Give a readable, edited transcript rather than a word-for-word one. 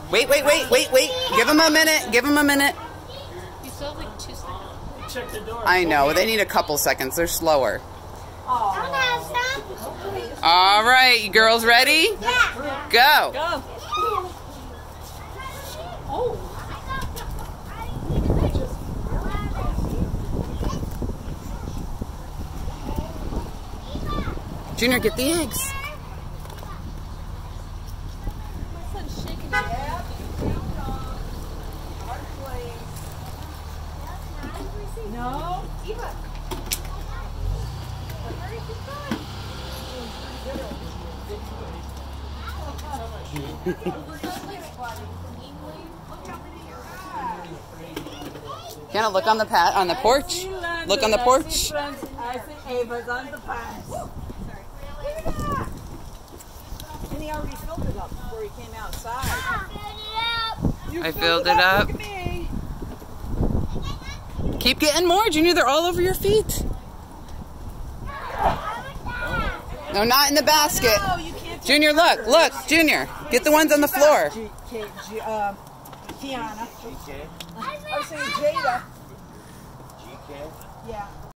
Wait. Give him a minute. Give him a minute. You still have like 2 seconds. Check the door. I know. They need a couple seconds. They're slower. Oh. All right, you girls ready? Yeah. Go. Go. Oh. Junior, get the eggs. My son's shaking his head. No. Eva. Kenna, look on the porch. Look on the porch. I see Ava's on the pass. And he already filled it up before he came outside. I filled it up. Look at me. Keep getting more, Junior. They're all over your feet. No, not in the basket. No, you can't. Junior, look, Junior. Get the ones on the floor. Kiana. I was saying Jada. GK? Yeah.